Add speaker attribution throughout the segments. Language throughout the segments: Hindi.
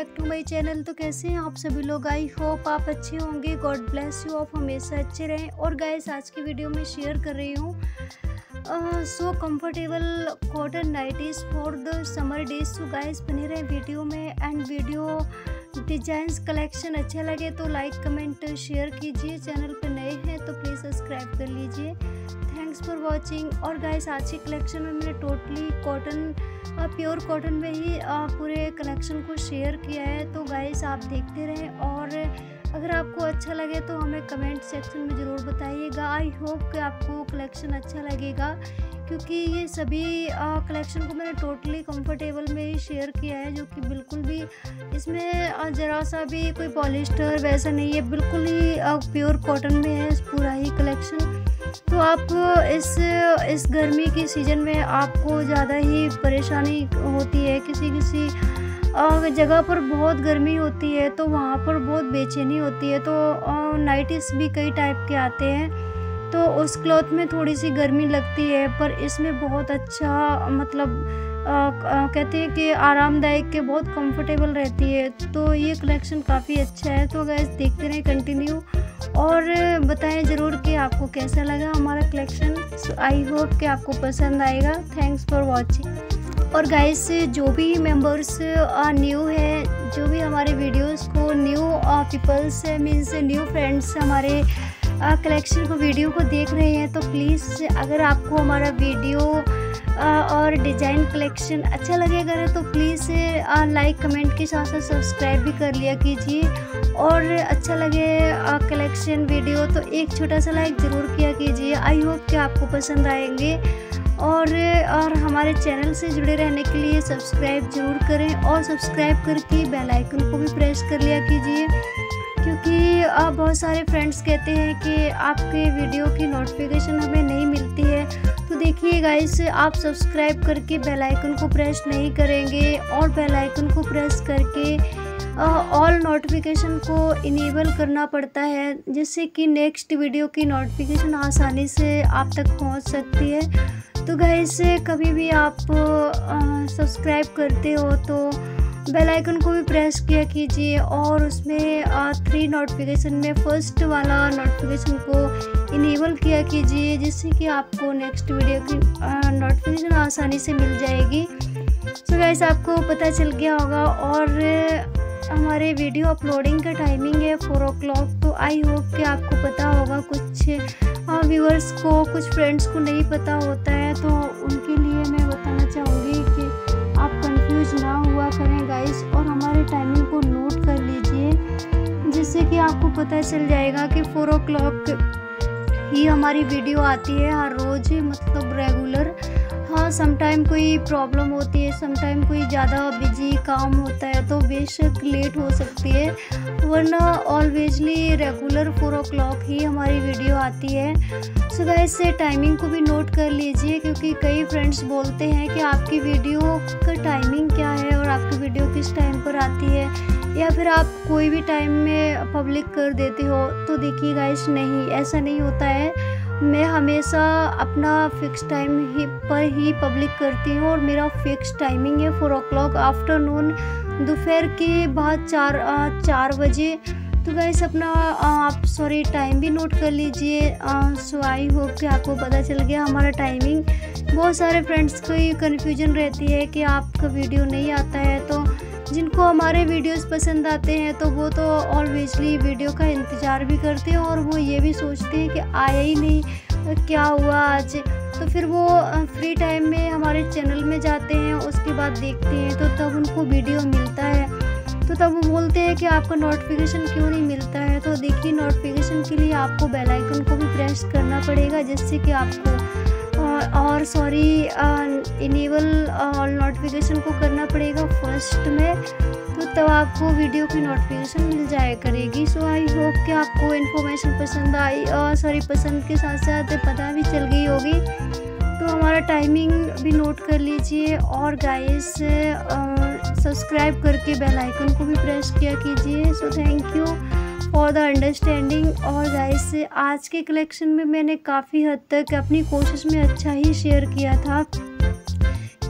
Speaker 1: Back to my channel. तो कैसे हैं आप सभी लोग? आई होप आप अच्छे होंगे। गॉड ब्लेस यू, आप हमेशा अच्छे रहें। और गाइस आज की वीडियो में शेयर कर रही हूँ so comfortable cotton nighties for the summer days. So guys बने रहे वीडियो में एंड वीडियो डिजाइंस कलेक्शन अच्छा लगे तो लाइक कमेंट शेयर कीजिए। चैनल पर नए हैं तो प्लीज़ सब्सक्राइब कर लीजिए। Thanks for watching. और गाइस आज की कलेक्शन में मैंने टोटली कॉटन प्योर कॉटन में ही पूरे कलेक्शन को शेयर किया है। तो गाइस आप देखते रहें और अगर आपको अच्छा लगे तो हमें कमेंट सेक्शन में ज़रूर बताइएगा। आई होप कि आपको कलेक्शन अच्छा लगेगा क्योंकि ये सभी कलेक्शन को मैंने टोटली कंफर्टेबल में ही शेयर किया है, जो कि बिल्कुल भी इसमें ज़रा सा भी कोई पॉलिस्टर वैसा नहीं है, बिल्कुल ही प्योर कॉटन में है पूरा ही कलेक्शन। तो आप इस गर्मी की सीज़न में आपको ज़्यादा ही परेशानी होती है, किसी जगह पर बहुत गर्मी होती है तो वहाँ पर बहुत बेचैनी होती है। तो नाइटीज भी कई टाइप के आते हैं तो उस क्लॉथ में थोड़ी सी गर्मी लगती है, पर इसमें बहुत अच्छा मतलब कहते हैं कि आरामदायक के बहुत कंफर्टेबल रहती है। तो ये कलेक्शन काफ़ी अच्छा है। तो गाइस देखते रहें कंटिन्यू और बताएं ज़रूर कि आपको कैसा लगा हमारा कलेक्शन। सो आई होप कि आपको पसंद आएगा। Thanks for watching. और गाइस जो भी मेंबर्स न्यू है, जो भी हमारे वीडियोस को new peoples means new friends हमारे कलेक्शन को वीडियो को देख रहे हैं, तो प्लीज़ अगर आपको हमारा वीडियो और डिज़ाइन कलेक्शन अच्छा लगेगा तो प्लीज़ लाइक कमेंट के साथ साथ सब्सक्राइब भी कर लिया कीजिए। और अच्छा लगे कलेक्शन वीडियो तो एक छोटा सा लाइक ज़रूर किया कीजिए। आई होप कि आपको पसंद आएंगे और हमारे चैनल से जुड़े रहने के लिए सब्सक्राइब ज़रूर करें और सब्सक्राइब करके बेल आइकन को भी प्रेस कर लिया कीजिए, क्योंकि बहुत सारे फ्रेंड्स कहते हैं कि आपके वीडियो की नोटिफिकेशन हमें नहीं मिलती है। तो देखिए गाइस, आप सब्सक्राइब करके बेल आइकन को प्रेस नहीं करेंगे और बेल आइकन को प्रेस करके ऑल नोटिफिकेशन को इनेबल करना पड़ता है, जिससे कि नेक्स्ट वीडियो की नोटिफिकेशन आसानी से आप तक पहुंच सकती है। तो गाइस कभी भी आप सब्सक्राइब करते हो तो बेल आइकन को भी प्रेस किया कीजिए और उसमें 3 नोटिफिकेशन में फर्स्ट वाला नोटिफिकेशन को इनेबल किया कीजिए, जिससे कि आपको नेक्स्ट वीडियो की नोटिफिकेशन आसानी से मिल जाएगी। तो गाइस आपको पता चल गया होगा। और हमारे वीडियो अपलोडिंग का टाइमिंग है 4 o'clock। तो आई होप कि आपको पता होगा। कुछ व्यूअर्स को, कुछ फ्रेंड्स को नहीं पता होता है, तो उनके लिए मैं बताना चाहूँगी कि आप कंफ्यूज ना हुआ करें गाइस और हमारे टाइमिंग को नोट कर लीजिए, जिससे कि आपको पता चल जाएगा कि 4 o'clock ही हमारी वीडियो आती है हर रोज़, मतलब रेगुलर। हाँ समटाइम कोई प्रॉब्लम होती है, समटाइम कोई ज़्यादा बिजी काम होता है तो बेशक लेट हो सकती है, वरना ऑलवेजली रेगुलर 4 o'clock ही हमारी वीडियो आती है। सो गाइस टाइमिंग को भी नोट कर लीजिए, क्योंकि कई फ्रेंड्स बोलते हैं कि आपकी वीडियो का टाइमिंग क्या है और आपकी वीडियो किस टाइम पर आती है, या फिर आप कोई भी टाइम में पब्लिक कर देते हो। तो देखिए गाइस, नहीं, ऐसा नहीं होता है। मैं हमेशा अपना फिक्स टाइम पर ही पब्लिक करती हूँ और मेरा फिक्स टाइमिंग है 4 o'clock आफ्टरनून, दोपहर के बाद 4 बजे। तो गाइस अपना आप टाइम भी नोट कर लीजिए। सो आई होप कि आपको पता चल गया हमारा टाइमिंग। बहुत सारे फ्रेंड्स को ये कन्फ्यूजन रहती है कि आपका वीडियो नहीं आता है, तो जिनको हमारे वीडियोस पसंद आते हैं तो वो तो ऑलवेजली वीडियो का इंतज़ार भी करते हैं और वो ये भी सोचते हैं कि आया ही नहीं, क्या हुआ आज। तो फिर वो फ्री टाइम में हमारे चैनल में जाते हैं, उसके बाद देखते हैं तो तब उनको वीडियो मिलता है, तो तब वो बोलते हैं कि आपका नोटिफिकेशन क्यों नहीं मिलता है। तो देखिए नोटिफिकेशन के लिए आपको बेल आइकन को भी प्रेस करना पड़ेगा, जिससे कि आपको इनेबल नोटिफिकेशन को करना पड़ेगा फर्स्ट में, तो तब आपको वीडियो की नोटिफिकेशन मिल जाया करेगी। सो आई होप कि आपको इन्फॉर्मेशन पसंद आई पसंद के साथ साथ पता भी चल गई होगी। तो हमारा टाइमिंग भी नोट कर लीजिए और गाइस सब्सक्राइब करके बेल आइकन को भी प्रेस किया कीजिए। So thank you for the understanding. और गाइस आज के कलेक्शन में मैंने काफ़ी हद तक अपनी कोशिश में अच्छा ही शेयर किया था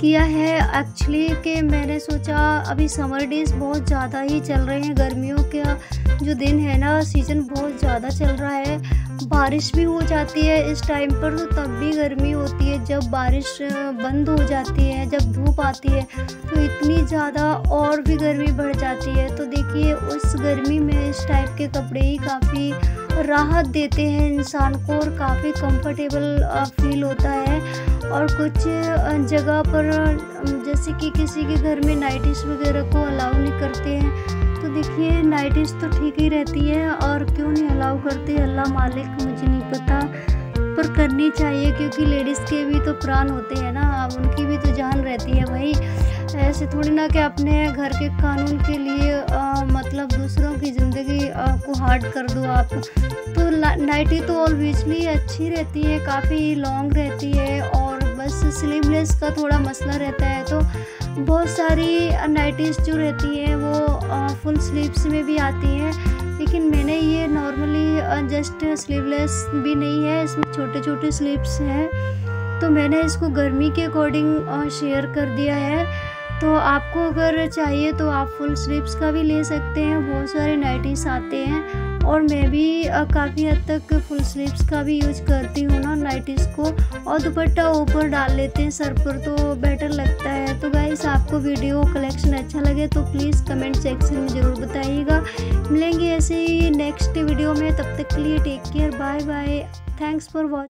Speaker 1: किया है एक्चुअली कि मैंने सोचा अभी समर डेज़ बहुत ज़्यादा ही चल रहे हैं, गर्मियों का जो दिन है ना सीज़न बहुत ज़्यादा चल रहा है। बारिश भी हो जाती है इस टाइम पर, तो तब भी गर्मी होती है। जब बारिश बंद हो जाती है, जब धूप आती है तो इतनी ज़्यादा और भी गर्मी बढ़ जाती है। तो देखिए उस गर्मी में इस टाइप के कपड़े ही काफ़ी राहत देते हैं इंसान को और काफ़ी कंफर्टेबल फील होता है। और कुछ जगह पर जैसे कि किसी के घर में नाइटीज़ वगैरह को अलाउ नहीं करते हैं, तो देखिए नाइटीज़ तो ठीक ही रहती है और क्यों नहीं अलाउ करते अल्लाह मालिक, मुझे नहीं पता, पर करनी चाहिए क्योंकि लेडीज़ के भी तो प्राण होते हैं ना, उनकी भी तो जान रहती है भाई। ऐसे थोड़ी ना कि अपने घर के कानून के लिए मतलब दूसरों की ज़िंदगी को हार्ड कर दो आप। तो नाइटी तो ऑलवेजली अच्छी रहती है, काफ़ी लॉन्ग रहती है और बस स्लीवलेस का थोड़ा मसला रहता है। तो बहुत सारी नाइटीज़ जो रहती हैं वो फुल स्लीव्स में भी आती हैं, लेकिन मैंने ये नॉर्मली जस्ट स्लीवलेस भी नहीं है, इसमें छोटे छोटे स्लीव्स हैं, तो मैंने इसको गर्मी के अकॉर्डिंग शेयर कर दिया है। तो आपको अगर चाहिए तो आप फुल स्लीव्स का भी ले सकते हैं, बहुत सारे नाइटीज़ आते हैं और मैं भी काफ़ी हद तक फुल स्लीव्स का भी यूज करती हूँ ना नाइटीज़ को, और दुपट्टा ऊपर डाल लेते हैं सर पर तो बेटर लगता है। तो गाइस आपको वीडियो कलेक्शन अच्छा लगे तो प्लीज़ कमेंट सेक्शन में ज़रूर बताइएगा। मिलेंगे ऐसे ही नेक्स्ट वीडियो में, तब तक के लिए take care, bye bye, thanks for watching.